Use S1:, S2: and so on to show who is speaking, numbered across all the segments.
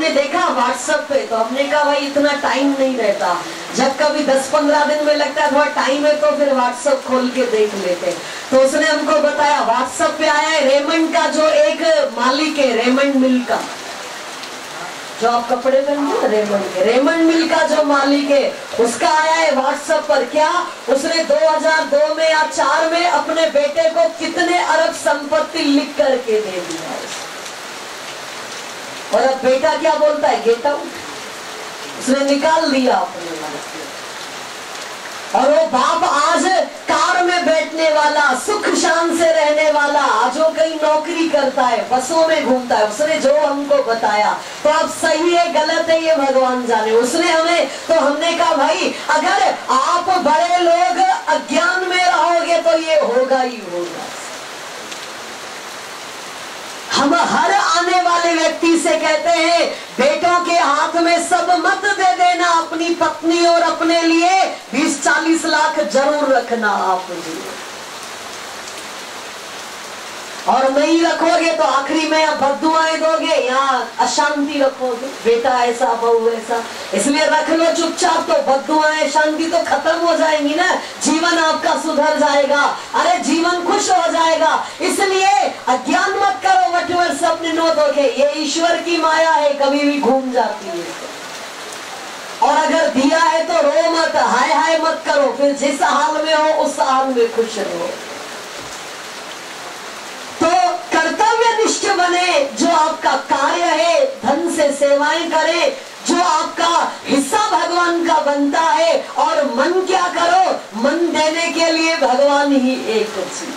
S1: हमने देखा व्हाट्सएप पे, तो हमने कहा भाई इतना टाइम नहीं रहता, जब कभी 10-15 दिन में लगता है थोड़ा टाइम है तो फिर व्हाट्सएप खोल के देख लेते। तो उसने हमको बताया व्हाट्सएप पे आया है रेमंड का जो एक मालिक है, रेमंड मिल का, जो आप कपड़े पहनते हैं रेमंड के, रेमंड मिल का जो मालिक है उसका आया है व्हाट्सएप पर। क्या उसने 2002 में या 4 में अपने बेटे को कितने अरब संपत्ति लिख करके दे दिया, और अब बेटा क्या बोलता है, गेट आउट, उसने निकाल दिया अपने लाइफ में। और वो बाप आज कार में बैठने वाला, सुख शान से रहने वाला, आज वो कहीं नौकरी करता है, बसों में घूमता है, उसने जो हमको बताया, तो अब सही है गलत है ये भगवान जाने। उसने हमें, तो हमने कहा भाई अगर आप बड़े लोग अज्ञान में रहोगे तो ये होगा ही होगा। हम हर आने वाले व्यक्ति से कहते हैं बेटों के हाथ में सब मत दे देना, अपनी पत्नी और अपने लिए 20-40 लाख जरूर रखना आप जी, और नहीं रखोगे तो आखिरी में आप बद्दुआएं दोगे या अशांति रखोगे, बेटा ऐसा बहू ऐसा। इसलिए रख लो चुपचाप, तो बद्दुआएं शांति तो खत्म हो जाएंगी ना, जीवन आपका सुधर जाएगा, अरे जीवन खुश हो जाएगा। इसलिए अज्ञान मत करो, वटवर सपने नो दोगे, ये ईश्वर की माया है, कभी भी घूम जाती है। और अगर दिया है तो रो मत, हाय हाय मत करो, फिर जिस हाल में हो उस हाल में खुश रहो। तो कर्तव्यनिष्ठ बने, जो आपका कार्य है धन से सेवाएं करे, जो आपका हिस्सा भगवान का बनता है, और मन क्या करो, मन देने के लिए भगवान ही एक चीज।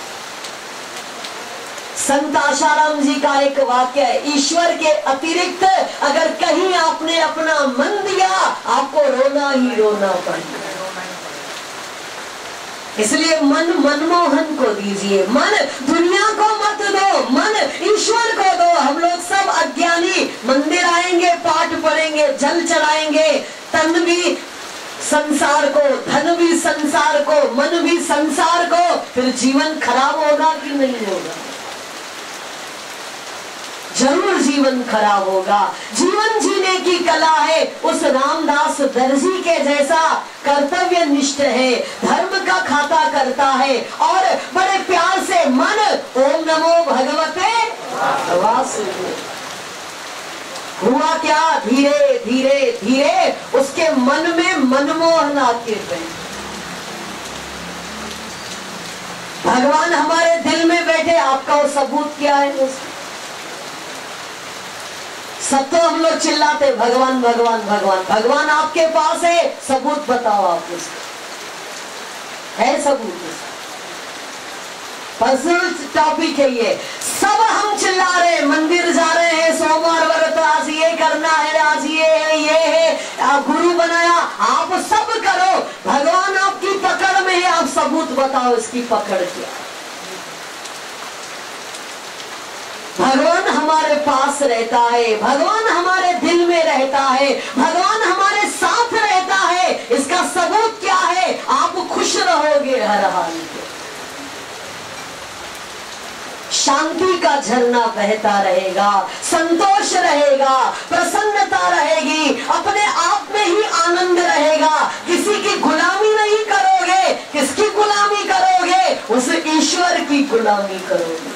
S1: संत आशाराम जी का एक वाक्य है, ईश्वर के अतिरिक्त अगर कहीं आपने अपना मन दिया आपको रोना ही रोना पड़ेगा। इसलिए मन मनमोहन को दीजिए, मन दुनिया को मत दो, मन ईश्वर को दो। हम लोग सब अज्ञानी मंदिर आएंगे, पाठ पढ़ेंगे, जल चढ़ाएंगे, तन भी संसार को, धन भी संसार को, मन भी संसार को, फिर जीवन खराब होगा कि नहीं होगा? जरूर जीवन खराब होगा। जीवन जीने की कला है, उस रामदास दर्जी के जैसा कर्तव्य निष्ठ है, धर्म का खाता करता है, और बड़े प्यार से मन ओम नमो भगवते वासुदेवाय। हुआ क्या, धीरे धीरे धीरे उसके मन में मनमोहन आके बैठे। भगवान हमारे दिल में बैठे, आपका वो सबूत क्या है? उसका सब तो हम लोग चिल्लाते भगवान भगवान भगवान, भगवान आपके पास है, सबूत बताओ आप उसका, है सबूत? पर्सनल टॉपिक है ये। सब हम चिल्ला रहे, मंदिर जा रहे हैं, सोमवार व्रत, आज ये करना है, आज ये है, गुरु बनाया, आप सब करो, भगवान आपकी पकड़ में है, आप सबूत बताओ इसकी पकड़ क्या। भगवान हमारे पास रहता है, भगवान हमारे दिल में रहता है, भगवान हमारे साथ रहता है, इसका सबूत क्या है? आप खुश रहोगे हर हाल में, शांति का झरना बहता रहेगा, संतोष रहेगा, प्रसन्नता रहेगी, अपने आप में ही आनंद रहेगा, किसी की गुलामी नहीं करोगे। किसकी गुलामी करोगे? उस ईश्वर की गुलामी करोगे।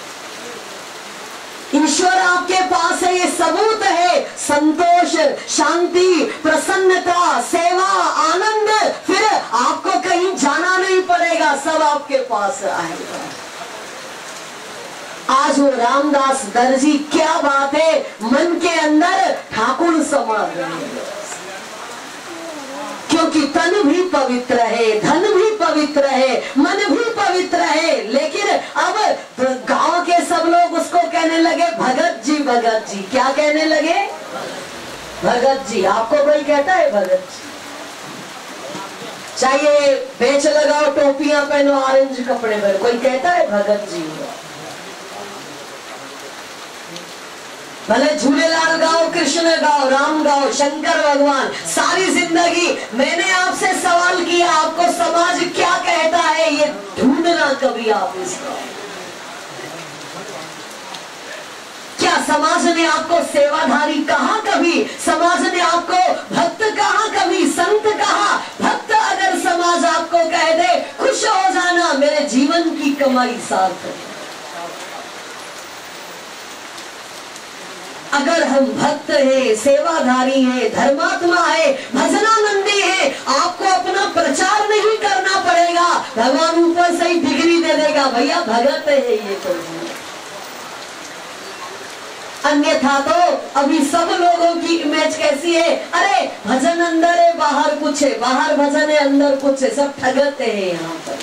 S1: ईश्वर आपके पास है, ये सबूत है। संतोष, शांति, प्रसन्नता, सेवा, आनंद, फिर आपको कहीं जाना नहीं पड़ेगा, सब आपके पास आएगा। आज वो रामदास दर्जी, क्या बात है, मन के अंदर ठाकुर समा गए, क्योंकि तन भी पवित्र है, धन भी पवित्र है, मन भी पवित्र है। लेकिन अब गांव के सब लोग उसको कहने लगे भगत जी, भगत जी। क्या कहने लगे? भगत जी। आपको कोई कहता है भगत जी? चाहिए बेच लगाओ, टोपियां पहनो, ऑरेंज कपड़े पहनो, कोई कहता है भगत जी? भले झूलेलाल गाओ, कृष्ण गाओ, राम गाओ, शंकर भगवान, सारी जिंदगी मैंने आपसे सवाल किया, आपको समाज क्या कहता है, ये ढूंढना कभी आप इसका। क्या समाज ने आपको सेवाधारी कहा कभी? समाज ने आपको भक्त कहा कभी? संत कहा? भक्त अगर समाज आपको कह दे खुश हो जाना, मेरे जीवन की कमाई सार्थक है। अगर हम भक्त हैं, सेवाधारी हैं, धर्मात्मा है, भजनानंदी है, आपको अपना प्रचार नहीं करना पड़ेगा। भगवान ऊपर से ही डिग्री दे देगा, भैया भगत है ये तो। अन्यथा तो अभी सब लोगों की इमेज कैसी है? अरे भजन अंदर है, बाहर कुछ है, बाहर भजन है, अंदर कुछ है, सब ठगते हैं यहाँ पर।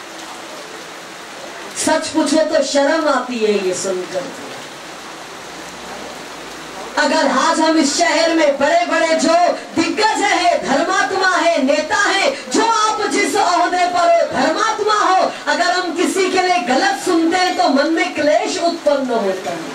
S1: सच पूछो तो शर्म आती है ये सुनकर। अगर आज हम इस शहर में बड़े बड़े जो दिग्गज है, धर्मात्मा है, नेता है, जो आप जिस ओहदे पर हो, धर्मात्मा हो, अगर हम किसी के लिए गलत सुनते हैं तो मन में क्लेश उत्पन्न होता है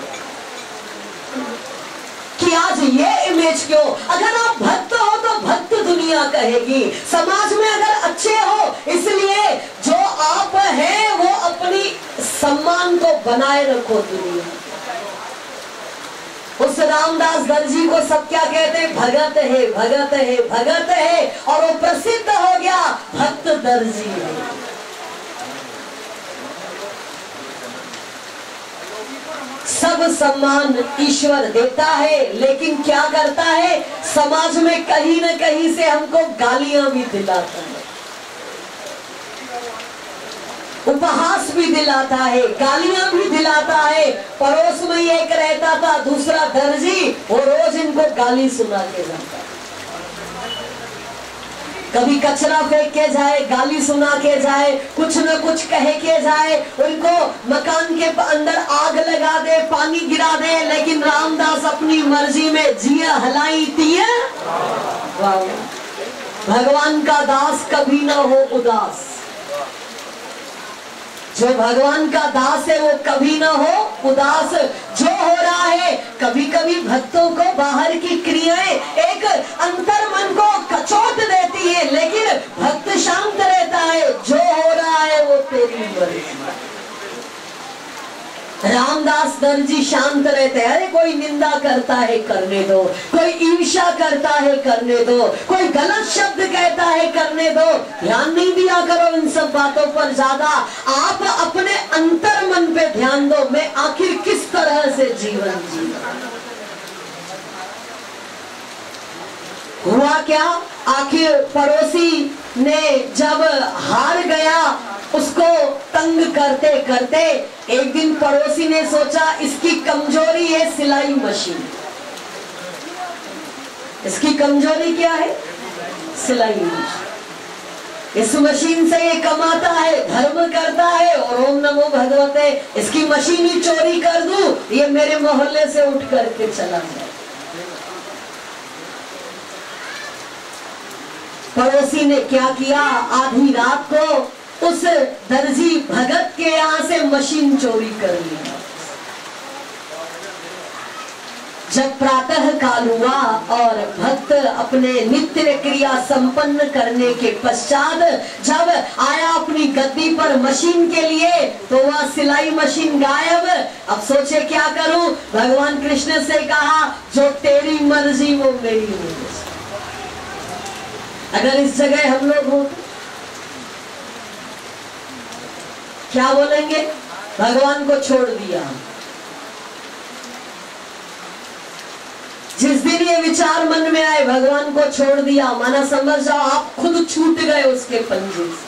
S1: कि आज ये इमेज क्यों? अगर आप भक्त हो तो भक्त दुनिया कहेगी। समाज में अगर अच्छे हो, इसलिए जो आप हैं वो अपनी सम्मान को बनाए रखो दुनिया। उस रामदास दर्जी को सब क्या कहते हैं? भगत है, भगत है, भगत है, और वो प्रसिद्ध हो गया भक्त दर्जी है। सब सम्मान ईश्वर देता है, लेकिन क्या करता है? समाज में कहीं न कहीं से हमको गालियां भी दिलाता है, उपहास भी दिलाता है, गालियां भी दिलाता है। पड़ोस में एक रहता था दूसरा दर्जी, वो रोज इनको गाली सुना के जाता है। कभी कचरा फेंक के जाए, गाली सुना के जाए, कुछ न कुछ कह के जाए, उनको मकान के अंदर आग लगा दे, पानी गिरा दे, लेकिन रामदास अपनी मर्जी में जिया हलाई दिए। भगवान का दास कभी ना हो उदास। जो भगवान का दास है वो कभी ना हो उदास। जो हो रहा है, कभी कभी भक्तों को बाहर की क्रियाएं एक अंतर मन को कचोट देती है, लेकिन भक्त शांत रहता है। जो हो रहा है वो तेरी मर्जी। रामदास दर्जी शांत रहते हैं। अरे कोई निंदा करता है करने दो, कोई ईर्ष्या करता है करने दो, कोई गलत शब्द कहता है करने दो, ध्यान नहीं दिया करो इन सब बातों पर ज्यादा। आप अपने अंतर मन पे ध्यान दो, मैं आखिर किस तरह से जीवन जीऊं। हुआ क्या? आखिर पड़ोसी ने जब हार गया, उसको तंग करते करते एक दिन पड़ोसी ने सोचा इसकी कमजोरी है सिलाई मशीन। इसकी कमजोरी क्या है? सिलाई मशीन। इस मशीन से ये कमाता है, धर्म करता है, और ओम नमो भगवते, इसकी मशीन ही चोरी कर दूं, ये मेरे मोहल्ले से उठ करके चला जाए। पड़ोसी ने क्या किया? आधी रात को उस दर्जी भगत के यहाँ से मशीन चोरी कर लिया। जब प्रातः काल हुआ और भक्त अपने नित्य क्रिया संपन्न करने के पश्चात जब आया अपनी गद्दी पर मशीन के लिए, तो वह सिलाई मशीन गायब। अब सोचे क्या करूं? भगवान कृष्ण से कहा जो तेरी मर्जी वो मेरी मर्जी। अगर इस जगह हम लोग हो क्या बोलेंगे? भगवान को छोड़ दिया। जिस दिन ये विचार मन में आए भगवान को छोड़ दिया, माना समझ जाओ आप खुद छूट गए उसके पंजे से।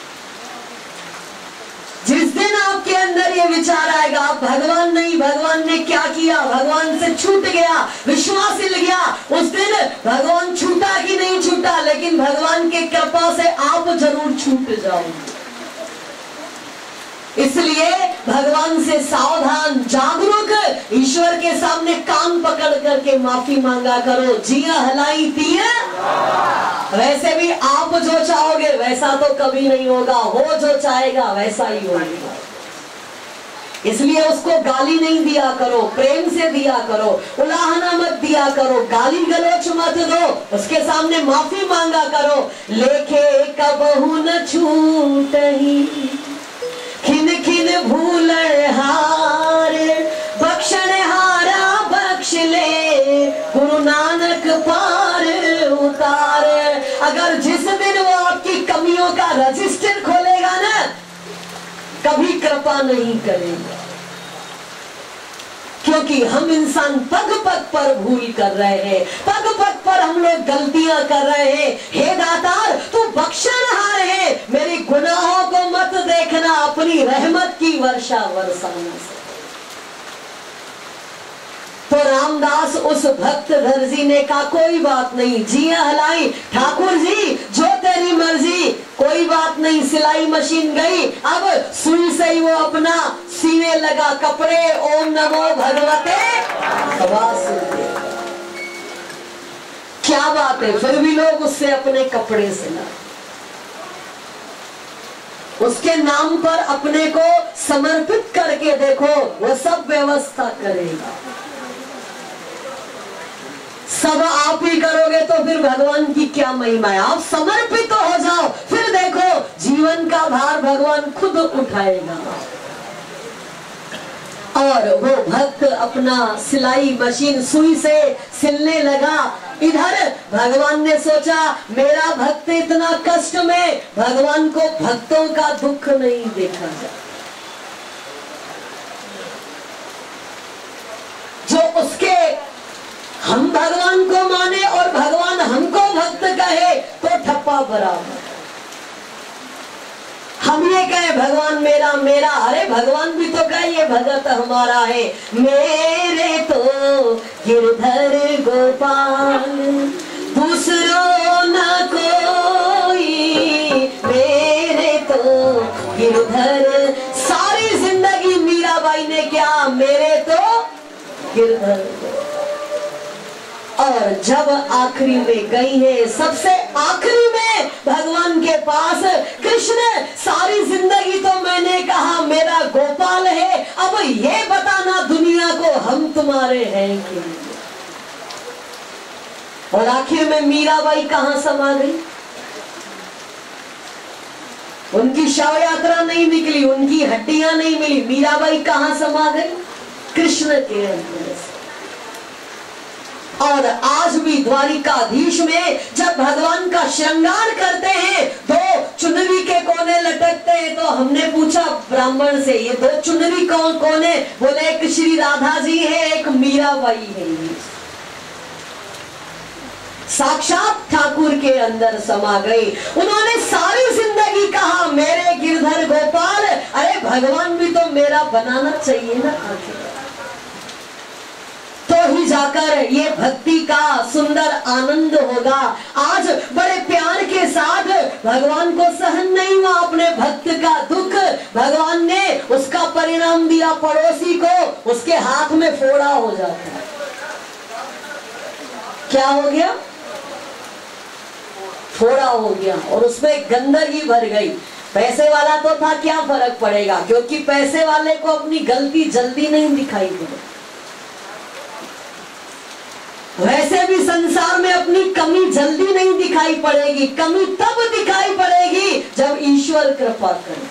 S1: जिस दिन आपके अंदर ये विचार आएगा आप भगवान नहीं, भगवान ने क्या किया, भगवान से छूट गया, विश्वास हिल गया, उस दिन भगवान छूटा कि नहीं छूटा, लेकिन भगवान के कृपा से आप जरूर छूट जाओगे। इसलिए भगवान से सावधान, जागरूक, ईश्वर के सामने कान पकड़ करके माफी मांगा करो। जिया हलाई दिया, वैसे भी आप जो चाहोगे वैसा तो कभी नहीं होगा, हो जो चाहेगा वैसा ही होगा। इसलिए उसको गाली नहीं दिया करो, प्रेम से दिया करो, उलाहना मत दिया करो, गाली गलौच मत दो, उसके सामने माफी मांगा करो। लेखे कबहू न छूटही खिन खिन भूल हार, बख्शण हारा क्षमा नहीं करेगा, क्योंकि हम इंसान पग पग पर भूल कर रहे हैं, पग पग पर हम लोग गलतियां कर रहे हैं। हे दातार, तू बख्शनहार है, मेरी गुनाहों को मत देखना, अपनी रहमत की वर्षा बरसाना से। तो रामदास उस भक्त दर्जी ने कहा कोई बात नहीं, जिया हलाई ठाकुर जी, जो तेरी मर्जी, कोई बात नहीं। सिलाई मशीन गई, अब सुई से ही वो अपना सीने लगा कपड़े। ओम नमो भगवते वासुदेव। क्या बात है, फिर भी लोग उससे अपने कपड़े सिला, उसके नाम पर अपने को समर्पित करके देखो, वो सब व्यवस्था करेगा। सब आप ही करोगे तो फिर भगवान की क्या महिमा है। आप समर्पित तो हो जाओ, फिर देखो जीवन का भार भगवान खुद उठाएगा। और वो भक्त अपना सिलाई मशीन सुई से सिलने लगा। इधर भगवान ने सोचा मेरा भक्त इतना कष्ट में, भगवान को भक्तों का दुख नहीं देखा जाए। जो उसके हम भगवान को माने और भगवान हमको भक्त कहे तो ठप्पा बराबर। हम ये कहे भगवान मेरा मेरा, अरे भगवान भी तो कहे ये भगत हमारा है। मेरे तो गिरधर गोपाल दूसरों न कोई, मेरे तो गिरधर। सारी जिंदगी मीराबाई ने क्या, मेरे तो गिरधर। और जब आखिरी में गई है, सबसे आखिरी में भगवान के पास, कृष्ण सारी जिंदगी तो मैंने कहा मेरा गोपाल है, अब ये बताना दुनिया को हम तुम्हारे हैं कि। और आखिर में मीराबाई कहां समा गई। उनकी शव यात्रा नहीं निकली, उनकी हड्डियां नहीं मिली, मीराबाई कहां समा गई, कृष्ण के अंदर। और आज भी द्वारिकाधीश में जब भगवान का श्रृंगार करते हैं, दो चुनरी के कोने लटकते हैं, तो हमने पूछा ब्राह्मण से ये दो चुनरी कौन है। बोले एक श्री राधा जी है, एक मीराबाई है। साक्षात ठाकुर के अंदर समा गई। उन्होंने सारी जिंदगी कहा मेरे गिरधर गोपाल, अरे भगवान भी तो मेरा बनाना चाहिए ना आखिर, तो ही जाकर ये भक्ति का सुंदर आनंद होगा। आज बड़े प्यार के साथ भगवान को सहन नहीं हुआ अपने भक्त का दुख, भगवान ने उसका परिणाम दिया पड़ोसी को, उसके हाथ में फोड़ा हो जाता है। क्या हो गया, फोड़ा हो गया और उसमें गंदगी भर गई। पैसे वाला तो था, क्या फर्क पड़ेगा, क्योंकि पैसे वाले को अपनी गलती जल्दी नहीं दिखाई पड़े। वैसे भी संसार में अपनी कमी जल्दी नहीं दिखाई पड़ेगी, कमी तब दिखाई पड़ेगी जब ईश्वर कृपा करे।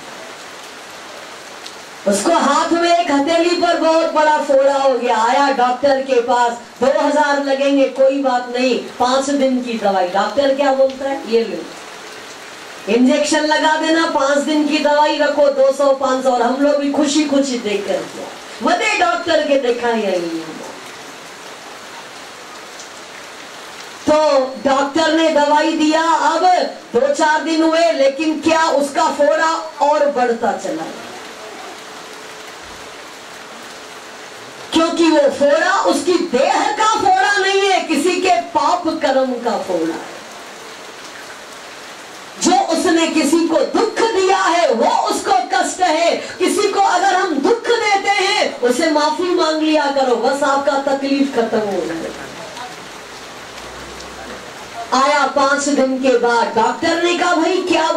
S1: उसको हाथ में एक हथेली पर बहुत बड़ा फोड़ा हो गया, आया डॉक्टर के पास, 2000 लगेंगे, कोई बात नहीं, 5 दिन की दवाई। डॉक्टर क्या बोलता है, ये लो इंजेक्शन लगा देना, 5 दिन की दवाई रखो, 200-500। और हम लोग भी खुशी खुशी देख कर वदे डॉक्टर के देखा यही। तो डॉक्टर ने दवाई दिया, अब 2-4 दिन हुए, लेकिन क्या उसका फोड़ा और बढ़ता चला, क्योंकि वो फोड़ा उसकी देह का फोड़ा नहीं है, किसी के पाप कर्म का फोड़ा है। जो उसने किसी को दुख दिया है वो उसको कष्ट है। किसी को अगर हम दुख देते हैं उसे माफी मांग लिया करो, बस आपका तकलीफ खत्म हो जाएगा। आया 5 दिन के बाद, डॉक्टर ने कहा भाई क्या